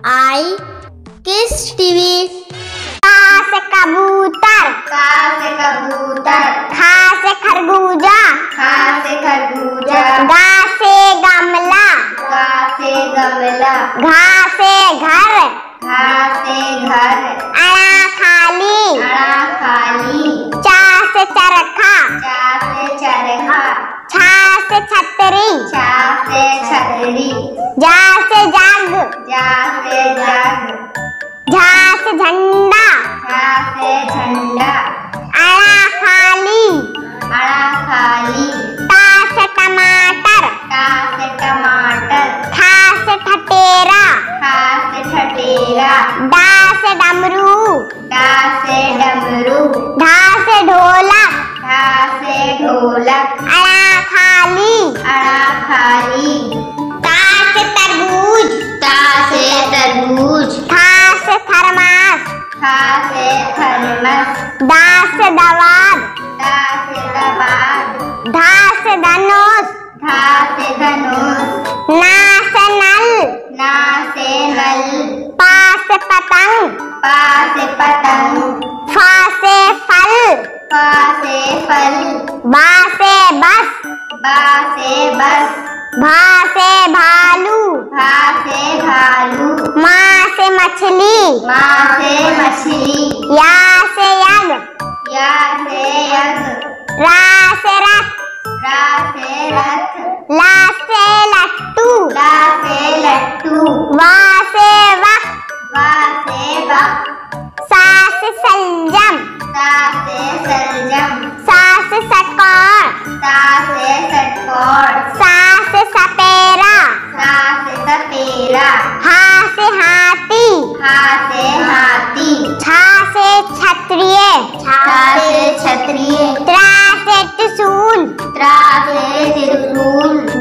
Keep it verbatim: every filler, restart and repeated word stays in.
आई किस टीवी। का से कबूतर, का से कबूतर, खा से खरबूजा, खा से खरबूजा, गा से गमला, गा से गमला, घा से घर, घा से घर, अड़ा खाली, अड़ा खाली, चा से चरखा, चा से चरखा, छा से छतरी, छा से छतरी, जा से जग, जा से जग, झा से झंडा, झा से झंडा, अड़ा खाली, अड़ा खाली, ता से टमाटर, टा से टमाटर, ठा से ठटेरा, ठा से ठटेरा, डा से डमरू, डा से डमरू, ढा से ढोलक, ढा से ढोलक, अड़ा खाली, अड़ा खाली, ता से तरबूज, ता से तरबूज, था से थर्मास, था से थर्मस, दा से दवात, दा से दबात, धा से धनुष, धा से धनुष, ना से नल, ना से नल, पा से पतंग, पा से पतंग, फा से फल, फा से फल, बा से बस, बा से बस, भा से भालू, भा से भालू, माँ से मछली, माँ से मछली, या से यग, या से यग, रा से रथ, रा से रथ, ला से लट्टू, ला से लट्टू, वा से वक, वा से वक, सा से सलजम, सा से सलजम, सा से षटकोर, सा से षटकोर, सा से सपेरा, सा से सपेरा, हा से हाथी, हा से हाथी, छा से क्षत्रिय, छा से क्षत्रिय, त्रा से त्रिशूल, त्रा से त्रिशूल,